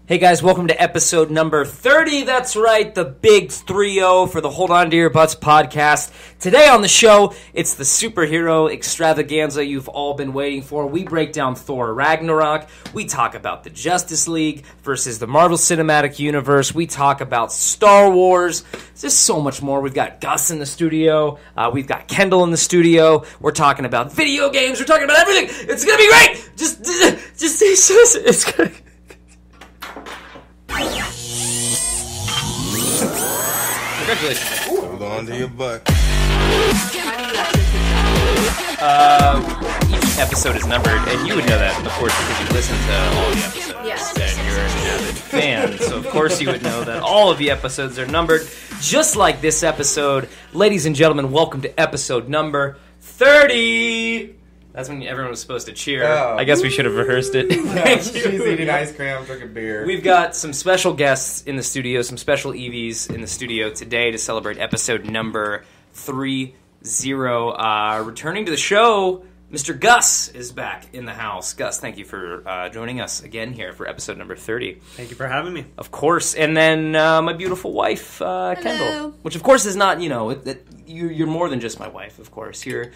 Hey guys, welcome to episode number 30. That's right, the big 3-0 for the Hold On to Your Butts podcast. Today on the show, it's the superhero extravaganza you've all been waiting for. We break down Thor Ragnarok. We talk about the Justice League versus the Marvel Cinematic Universe. We talk about Star Wars. There's so much more. We've got Gus in the studio. We've got Kendel in the studio. We're talking about video games. We're talking about everything. It's gonna be great. It's gonna. Congratulations. Hold on to your butt. Each episode is numbered, and you would know that, of course, because you listen to all the episodes. Yes. And you're an avid fan, so of course you would know that all of the episodes are numbered, just like this episode. Ladies and gentlemen, welcome to episode number 30! That's when everyone was supposed to cheer. Oh. I guess we should have rehearsed it. Thank you. She's eating ice cream, I'm drinking beer. We've got some special guests in the studio, some special EVs in the studio today to celebrate episode number 30. Returning to the show, Mr. Gus is back in the house. Gus, thank you for joining us again here for episode number 30. Thank you for having me. Of course. And then my beautiful wife, Kendel. Which, of course, is not, you're more than just my wife, of course. You're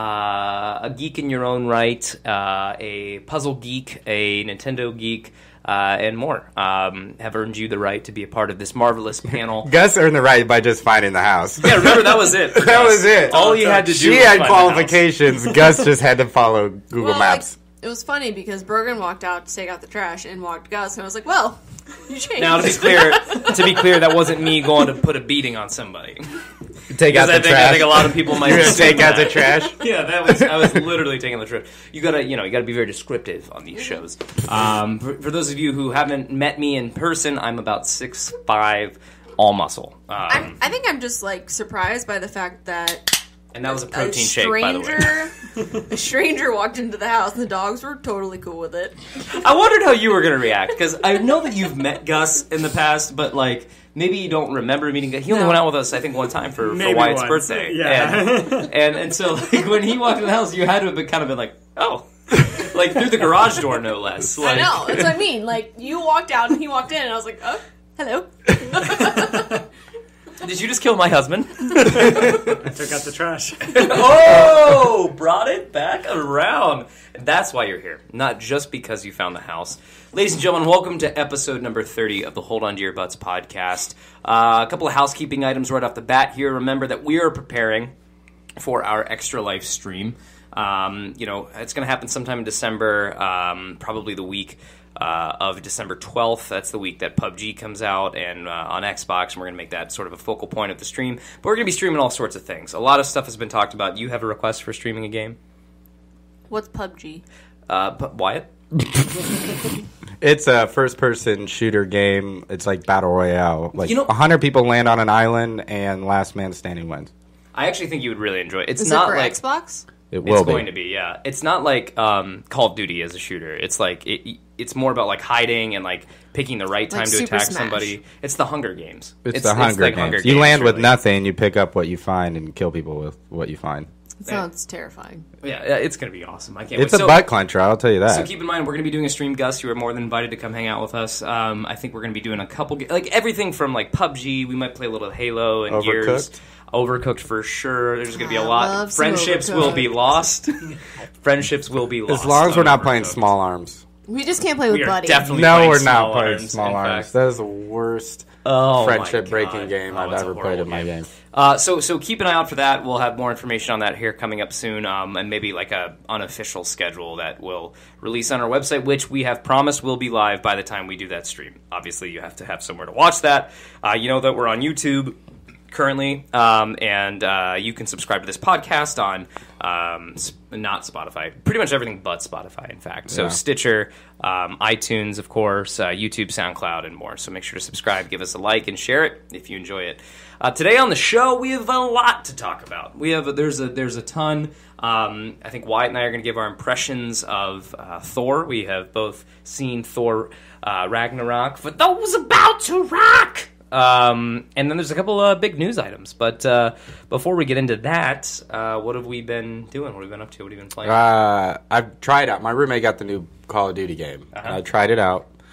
a geek in your own right, a puzzle geek, a Nintendo geek, and more. Have earned you the right to be a part of this marvelous panel. Gus earned the right by just finding the house. Yeah, remember, that was it. That was it. All you had to do She was had find qualifications. Gus just had to follow Google Maps. It was funny because Brogan walked out to take out the trash and walked Gus, and I was like, well, you changed. Now, to be clear, that wasn't me going to put a beating on somebody. Take out the trash. I think a lot of people might. You're gonna take out the trash. Yeah, I was literally taking the trash. You gotta be very descriptive on these shows. For those of you who haven't met me in person, I'm about 6'5", all muscle. I think I'm just surprised by the fact that. And that was a protein shake, by the way. A stranger walked into the house, and the dogs were totally cool with it. I wondered how you were going to react, because I know that you've met Gus in the past, but, maybe you don't remember meeting Gus. He only went out with us, I think, one time for Wyatt's birthday. Yeah. And so, when he walked in the house, you had to have been like, oh. Through the garage door, no less. I know. That's what I mean. You walked out, and he walked in, and I was like, oh, hello. Did you just kill my husband? I took out the trash. Oh, brought it back around. And that's why you're here, not just because you found the house. Ladies and gentlemen, welcome to episode number 30 of the Hold On to Your Butts podcast. A couple of housekeeping items right off the bat here. Remember that we are preparing for our Extra Life stream. It's going to happen sometime in December, probably the week of December 12th. That's the week that PUBG comes out and on Xbox, and we're going to make that sort of a focal point of the stream. But we're going to be streaming all sorts of things. A lot of stuff has been talked about. You have a request for streaming a game? What's PUBG? Wyatt? It's a first-person shooter game. It's like Battle Royale. 100 people land on an island, and last man standing wins. I actually think you would really enjoy it. It's Is not it for like Xbox? It's going to be, yeah. It's not like Call of Duty as a shooter. It's it's more about hiding and picking the right time to Super attack Smash. somebody. It's the Hunger Games. It's the Hunger Games. You land with nothing, you pick up what you find, and kill people with what you find. It sounds terrifying. Yeah, it's going to be awesome. I can't It's wait. a butt clencher, I'll tell you that. So keep in mind, we're going to be doing a stream, Gus. You are more than invited to come hang out with us. I think we're going to be doing a couple, everything from PUBG. We might play a little Halo and Gears. Overcooked for sure. There's going to be a lot. Friendships will be lost. Friendships will be lost. As long as we're not playing Small Arms. We just can't play with Buddy. No, we're not playing Small Arms. That is the worst Oh, friendship-breaking game I've ever played in my game. So keep an eye out for that. We'll have more information on that here coming up soon, and maybe like a unofficial schedule that we'll release on our website, which we have promised will be live by the time we do that stream. Obviously, you have to have somewhere to watch that. You know that we're on YouTube currently, and you can subscribe to this podcast on not Spotify, pretty much everything but Spotify, in fact. So Stitcher, iTunes, of course, YouTube, SoundCloud, and more. So make sure to subscribe, give us a like, and share it if you enjoy it. Today on the show, we have a lot to talk about. There's a ton. I think Wyatt and I are going to give our impressions of Thor. We have both seen Thor Ragnarok for those about to rock. And then there's a couple of big news items. But before we get into that, what have we been doing? What have we been up to? What have you been playing? I've tried out. My roommate got the new Call of Duty game. I tried it out.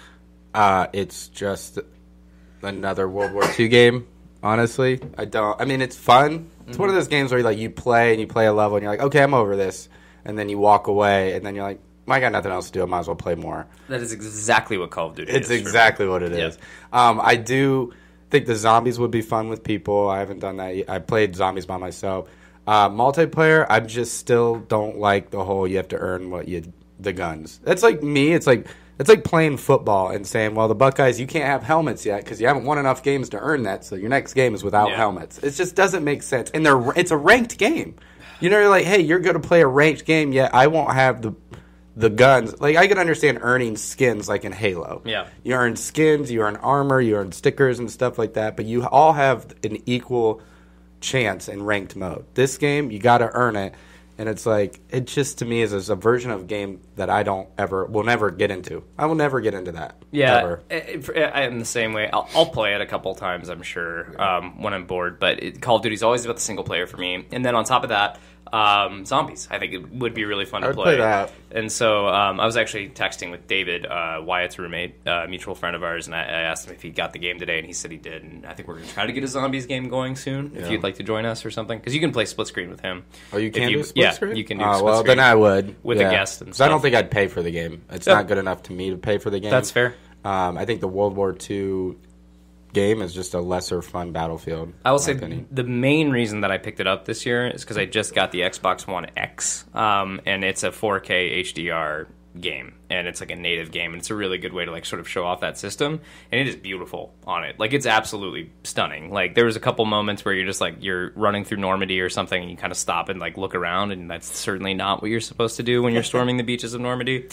It's just another World War II game. Honestly, I mean, it's fun. It's one of those games where you play a level and you're like, okay, I'm over this, and then you walk away, and then you're like, well, I got nothing else to do. I might as well play more. That is exactly what Call of Duty is. It's exactly what it is. I do think the zombies would be fun with people. I haven't done that yet. I played zombies by myself. Multiplayer, I just still don't like the whole you have to earn the guns. That's like me. It's like playing football and saying, well, the Buckeyes, you can't have helmets yet because you haven't won enough games to earn that, so your next game is without helmets. It just doesn't make sense. And it's a ranked game. You're like, hey, you're going to play a ranked game, yet I won't have the guns. Like, I can understand earning skins like in Halo. Yeah. You earn skins, you earn armor, you earn stickers and stuff like that, but you all have an equal chance in ranked mode. This game, you got to earn it. And it's like, it just to me is a version of game that I will never get into. I will never get into that. Yeah, I'm the same way. I'll play it a couple times, I'm sure, when I'm bored. But Call of Duty is always about the single player for me. And then on top of that, zombies. I think it would be really fun to play. Play that. And so I was actually texting with David, Wyatt's roommate, a mutual friend of ours, and I asked him if he got the game today, and he said he did. And I think we're going to try to get a zombies game going soon, if you'd like to join us or something. Because you can play split screen with him. Oh, you can do split screen? Yeah, you can do split screen. Well, then I would. With a guest and stuff. stuff. I don't think I'd pay for the game. It's not good enough to me to pay for the game. That's fair. I think the World War II game is just a lesser fun Battlefield. I will say the main reason that I picked it up this year is because I just got the Xbox One X, and it's a 4K HDR game, and it's like a native game, and it's a really good way to like sort of show off that system, and it is beautiful on it. Like, it's absolutely stunning. Like, there was a couple moments where you're just like, you're running through Normandy or something, and you kind of stop and like look around, and that's certainly not what you're supposed to do when you're storming the beaches of Normandy.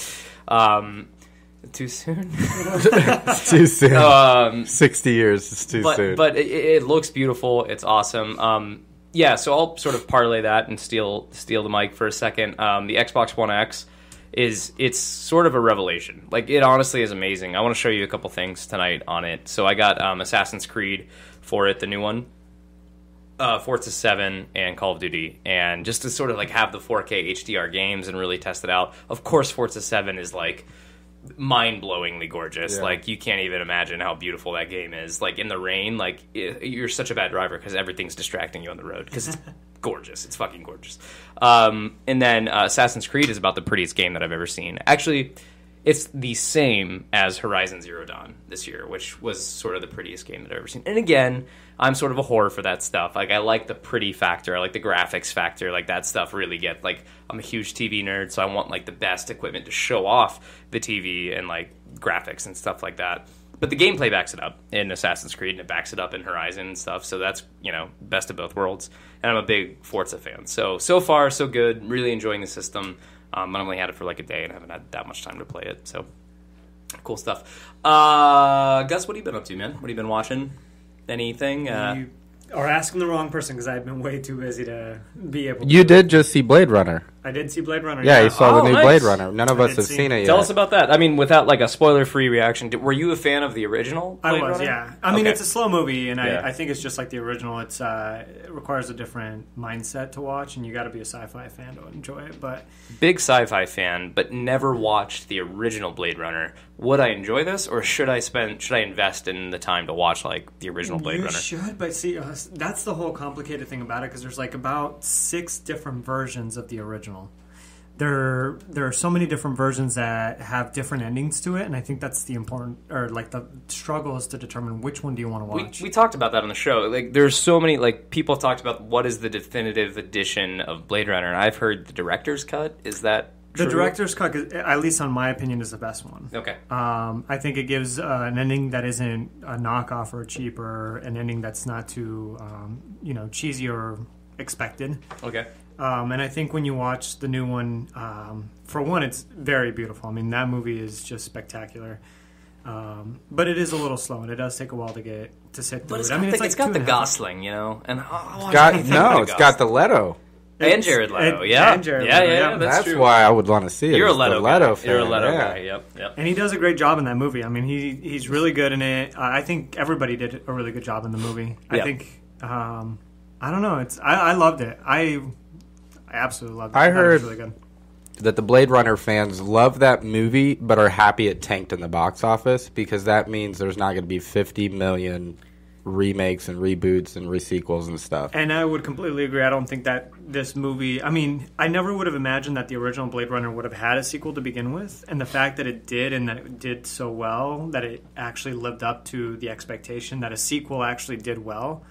Too soon? It's too soon. 60 years is too soon. But it looks beautiful. It's awesome. So I'll sort of parlay that and steal the mic for a second. The Xbox One X it's sort of a revelation. Like, it honestly is amazing. I want to show you a couple things tonight on it. So I got Assassin's Creed for it, the new one. Forza 7 and Call of Duty, and just to sort of like have the 4K HDR games and really test it out. Of course, Forza 7 is like mind-blowingly gorgeous. Yeah. Like, you can't even imagine how beautiful that game is. Like, in the rain, like, you're such a bad driver because everything's distracting you on the road because it's gorgeous. It's fucking gorgeous. And then Assassin's Creed is about the prettiest game that I've ever seen. Actually, it's the same as Horizon Zero Dawn this year, which was sort of the prettiest game that I've ever seen. And again, I'm sort of a whore for that stuff. Like, I like the pretty factor. I like the graphics factor. Like, that stuff really gets, like, I'm a huge TV nerd, so I want, like, the best equipment to show off the TV and, like, graphics and stuff like that. But the gameplay backs it up in Assassin's Creed, and it backs it up in Horizon and stuff. So that's, best of both worlds. And I'm a big Forza fan. So far, so good. Really enjoying the system. I only had it for like a day and haven't had that much time to play it. So, cool stuff. Gus, what have you been up to, man? What have you been watching? Anything? You are asking the wrong person because I've been way too busy to be able to. You did just see Blade Runner. I did see Blade Runner. Yeah, you saw the new nice. Blade Runner. None of us have seen it yet. Tell us about that. I mean, without like a spoiler-free reaction, were you a fan of the original Blade Runner? Yeah. I mean, it's a slow movie, and I think it's just like the original. It requires a different mindset to watch, and you got to be a sci-fi fan to enjoy it. But big sci-fi fan, but never watched the original Blade Runner. Would I enjoy this, or should I invest in the time to watch like the original Blade Runner? You should, but see, that's the whole complicated thing about it, because there's like about 6 different versions of the original. There are so many different versions that have different endings to it, and I think that's the the struggle is to determine which one do you want to watch. We talked about that on the show. Like, there's so many, like, people have talked about what is the definitive edition of Blade Runner, and I've heard the director's cut. Is that true? The director's cut, at least on my opinion, is the best one. Okay. I think it gives an ending that isn't a knockoff or cheap, or an ending that's not too cheesy or expected. Okay. And I think when you watch the new one, for one, it's very beautiful. I mean, that movie is just spectacular. But it is a little slow, and it does take a while to sit through it. It's got the Gosling, and it's got the Leto. And Jared Leto, yeah. That's true. why I would want to see it. You're a Leto fan. You're a Leto guy, yep. And he does a great job in that movie. I mean, he's really good in it. I think everybody did a really good job in the movie. I think, I don't know, I loved it. I absolutely loved it. I heard it was really good. that the Blade Runner fans love that movie, but are happy it tanked in the box office, because that means there's not going to be 50 million remakes and reboots and resequels and stuff. And I would completely agree. I don't think that this movie... I mean, I never would have imagined that the original Blade Runner would have had a sequel to begin with. And the fact that it did, and that it did so well, that it actually lived up to the expectation that a sequel actually did well,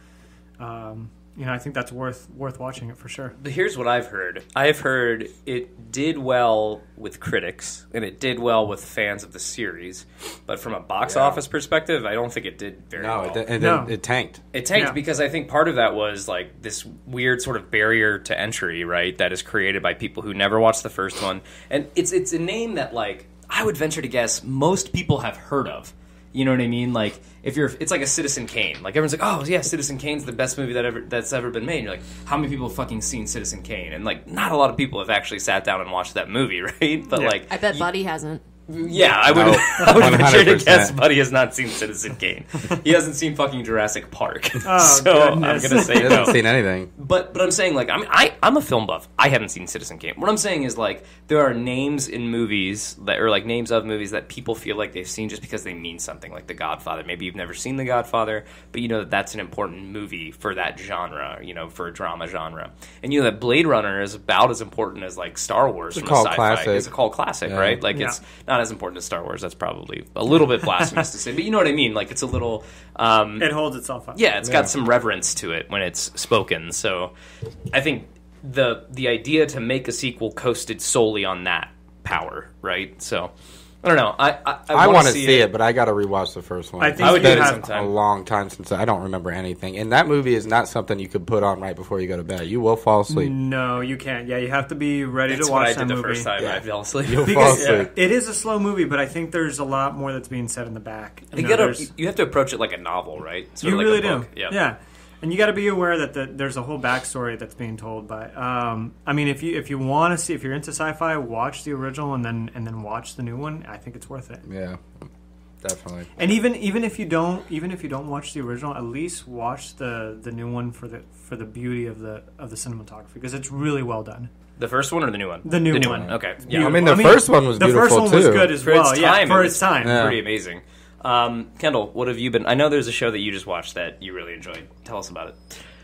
I think that's worth watching it for sure. But here's what I've heard. I've heard it did well with critics, and it did well with fans of the series. But from a box office perspective, I don't think it did very well. It tanked. It tanked because I think part of that was like this weird sort of barrier to entry, right? That is created by people who never watched the first one. And it's a name that, like, I would venture to guess most people have heard of. You know what I mean? Like, it's like a Citizen Kane. Like, everyone's like, oh, yeah, Citizen Kane's the best movie that's ever been made. And you're like, how many people have fucking seen Citizen Kane? And, like, not a lot of people have actually sat down and watched that movie, right? But, like... I bet Buddy hasn't. Yeah, I would venture to guess Buddy has not seen Citizen Kane. He hasn't seen fucking Jurassic Park. Oh, so goodness. I'm going to say He hasn't seen anything. But I'm saying, like, I'm a film buff. I haven't seen Citizen Kane. What I'm saying is, like, there are names in movies names of movies that people feel like they've seen just because they mean something, like The Godfather. Maybe you've never seen The Godfather, but you know that that's an important movie for that genre, for a drama genre. And you know that Blade Runner is about as important as, like, Star Wars from a sci-fi. Classic. It's a cult classic, right? Like, it's not as important as Star Wars. That's probably a little bit blasphemous to say, but you know what I mean? Like, it's a little... it holds itself up. Yeah, it's got some reverence to it when it's spoken. So I think the idea to make a sequel coasted solely on that power, right? So I don't know. I want to see it, but I got to rewatch the first one. I think it's been a long time since I don't remember anything. And that movie is not something you could put on right before you go to bed. You will fall asleep. No, you can't. Yeah, you have to be ready to watch what I that did movie. the first time I fell asleep. You'll fall asleep. It is a slow movie, but I think there's a lot more that's being said in the back. You have to approach it like a novel, right? Sort You of like really a book. do. Yeah. And you got to be aware that there's a whole backstory that's being told. But I mean, if you want to see, if you're into sci-fi, watch the original and then watch the new one. I think it's worth it. Yeah, definitely. And even if you don't watch the original, at least watch the new one for the beauty of the cinematography, because it's really well done. The first one or the new one? The new one. Okay. Yeah. I mean, the first one was beautiful, The first one was too. good as For well. its time, for it its was time. Yeah. pretty amazing. Kendall, what have you been... I know there's a show that you just watched that you really enjoyed. Tell us about it.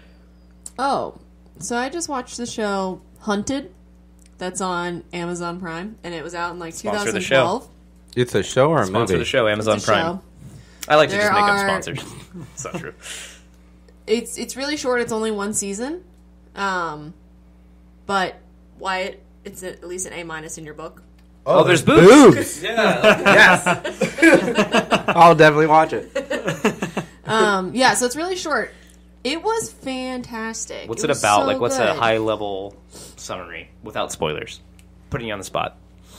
Oh, so I just watched the show Hunted. That's on Amazon Prime, and it was out in like Sponsor the 2012. It's a show or a Sponsor movie? the show, Amazon It's a Prime. show. I like to There just make up are- sponsors. It's not true. It's really short. It's only one season, but Wyatt, it's at least an A- in your book. Oh, there's boobs. Yeah. Yes. I'll definitely watch it. Yeah, so it's really short. It was fantastic. What's it it was about? so Like, what's a good. high-level summary without spoilers? Putting you on the spot.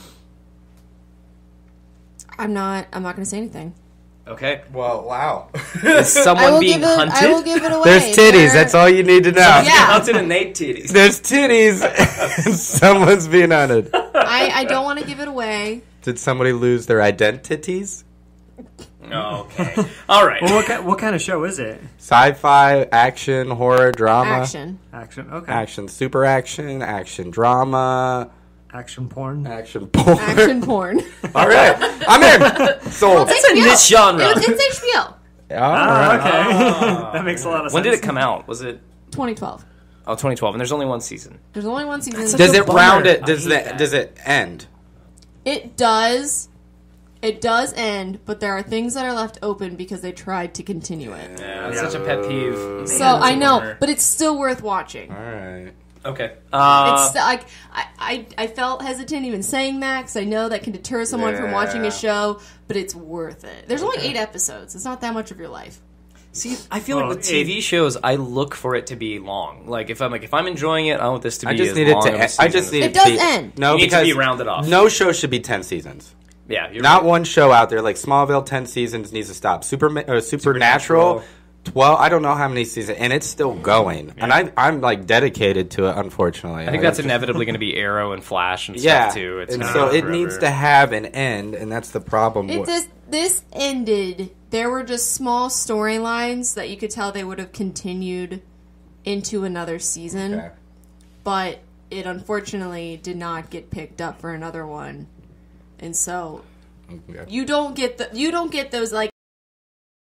I'm not going to say anything. Okay. Well, wow. Is I someone will being give it. hunted? I will give it away. There's titties. That's all you need to know. Yeah. Hunted and Nate titties. There's titties. And someone's being hunted. I don't want to give it away. Did somebody lose their identities? Okay. All right. Well, what kind of show is it? Sci-fi, action, horror, drama. Action. Action. Okay. Action, super action drama, Action porn. action porn. Action porn. All right. I'm in. Sold. It's a niche genre. It's HBO. All right. Okay. That makes a lot of sense. When did it come out? Was it 2012. 2012? And there's only one season. There's only one season. such Does a it bummer. round it? I Does hate that. Does it end? It does. It does end, but there are things that are left open because they tried to continue it. Yeah, that's such a pet peeve. Man, So that's I a know, bummer. but it's still worth watching. All right. Okay. It's still, like I felt hesitant even saying that because I know that can deter someone from watching Yeah. a show, but it's worth it. There's only 8 episodes. It's not that much of your life. See, I feel like Well, with TV shows, I look for it to be long. Like if I'm enjoying it, I want this to be I just as need it long to. of a I season just as- need It does end. No, You need to because be rounded off. no show should be 10 seasons. Yeah, you're Not right. one show out there like Smallville. 10 seasons needs to stop. Supernatural. 12. I don't know how many seasons, and it's still going. And I'm like dedicated to it. Unfortunately, I think that's inevitably going to be Arrow and Flash and yeah. stuff too. It's and gonna so go it forever. needs to have an end, and that's the problem. This ended. There were just small storylines that you could tell they would have continued into another season. Okay. But it unfortunately did not get picked up for another one, and so Okay. you don't get those like